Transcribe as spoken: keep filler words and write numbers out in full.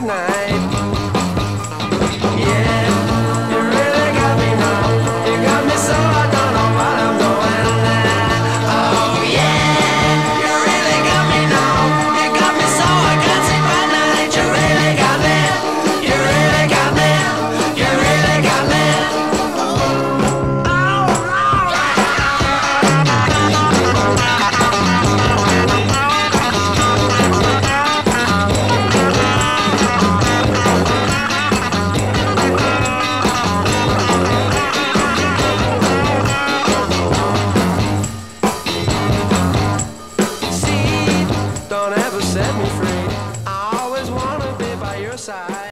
at night. Yeah, you really got me now. You got me so I don't know what I'm doing. Oh yeah, you really got me now. You got me so I can't sleep at night. You really got me. You really got me. You really got me. Don't ever set me free. I always wanna be by your side.